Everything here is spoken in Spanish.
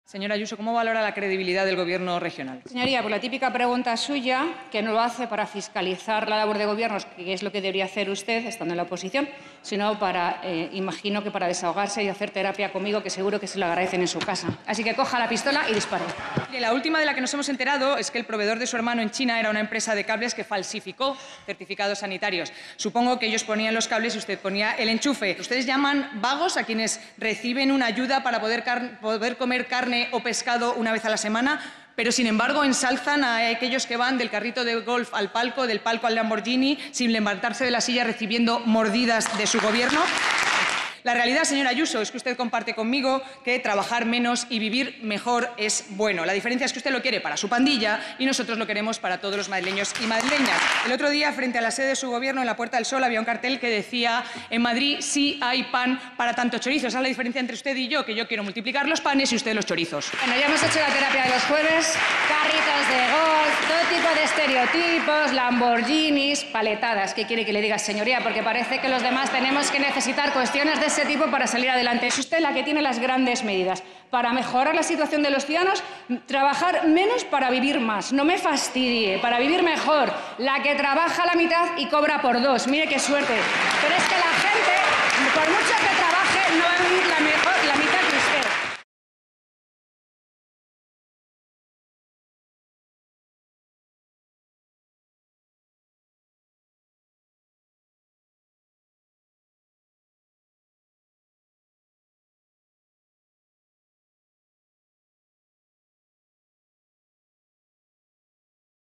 Señora Ayuso, ¿cómo valora la credibilidad del Gobierno regional? Señoría, por la típica pregunta suya, que no lo hace para fiscalizar la labor de gobiernos, que es lo que debería hacer usted estando en la oposición, sino para, imagino que para desahogarse y hacer terapia conmigo, que seguro que se lo agradecen en su casa. Así que coja la pistola y dispare. La última de la que nos hemos enterado es que el proveedor de su hermano en China era una empresa de cables que falsificó certificados sanitarios. Supongo que ellos ponían los cables y usted ponía el enchufe. ¿Ustedes llaman vagos a quienes reciben una ayuda para poder comer carne o pescado una vez a la semana, pero sin embargo ensalzan a aquellos que van del carrito de golf al palco, del palco al Lamborghini, sin levantarse de la silla recibiendo mordidas de su gobierno? La realidad, señora Ayuso, es que usted comparte conmigo que trabajar menos y vivir mejor es bueno. La diferencia es que usted lo quiere para su pandilla y nosotros lo queremos para todos los madrileños y madrileñas. El otro día, frente a la sede de su gobierno, en la Puerta del Sol, había un cartel que decía: en Madrid sí hay pan para tanto chorizo. Esa es la diferencia entre usted y yo, que yo quiero multiplicar los panes y usted los chorizos. Bueno, ya hemos hecho la terapia de los jueves, carritos de golf, todo tipo de estereotipos, Lamborghinis, paletadas. ¿Qué quiere que le diga, señoría? Porque parece que los demás tenemos que necesitar cuestiones de ese tipo para salir adelante. Es usted la que tiene las grandes medidas para mejorar la situación de los ciudadanos, trabajar menos para vivir más. No me fastidie, para vivir mejor. La que trabaja la mitad y cobra por dos. Mire qué suerte.